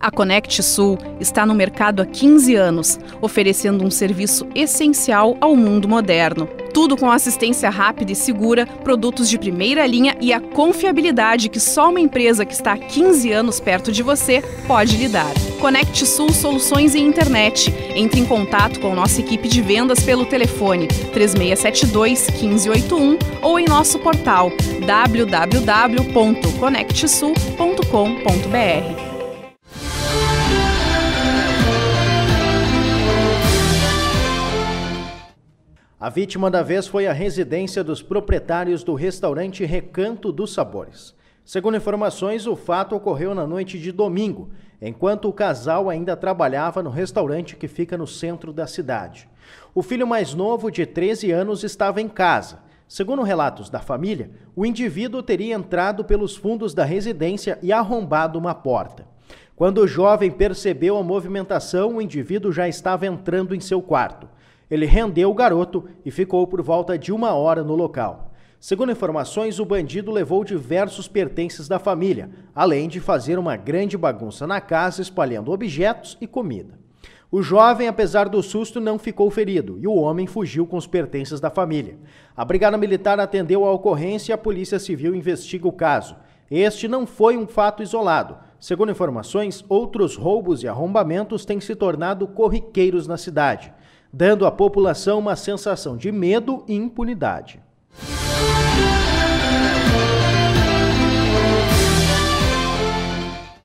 A Conect Sul está no mercado há 15 anos, oferecendo um serviço essencial ao mundo moderno. Tudo com assistência rápida e segura, produtos de primeira linha e a confiabilidade que só uma empresa que está há 15 anos perto de você pode lhe dar. Conect Sul Soluções em Internet. Entre em contato com nossa equipe de vendas pelo telefone 3672-1581 ou em nosso portal www.conectsul.com.br. A vítima da vez foi a residência dos proprietários do restaurante Recanto dos Sabores. Segundo informações, o fato ocorreu na noite de domingo, enquanto o casal ainda trabalhava no restaurante que fica no centro da cidade. O filho mais novo, de 13 anos, estava em casa. Segundo relatos da família, o indivíduo teria entrado pelos fundos da residência e arrombado uma porta. Quando o jovem percebeu a movimentação, o indivíduo já estava entrando em seu quarto. Ele rendeu o garoto e ficou por volta de 1 hora no local. Segundo informações, o bandido levou diversos pertences da família, além de fazer uma grande bagunça na casa, espalhando objetos e comida. O jovem, apesar do susto, não ficou ferido e o homem fugiu com os pertences da família. A Brigada Militar atendeu a ocorrência e a Polícia Civil investiga o caso. Este não foi um fato isolado. Segundo informações, outros roubos e arrombamentos têm se tornado corriqueiros na cidade, dando à população uma sensação de medo e impunidade.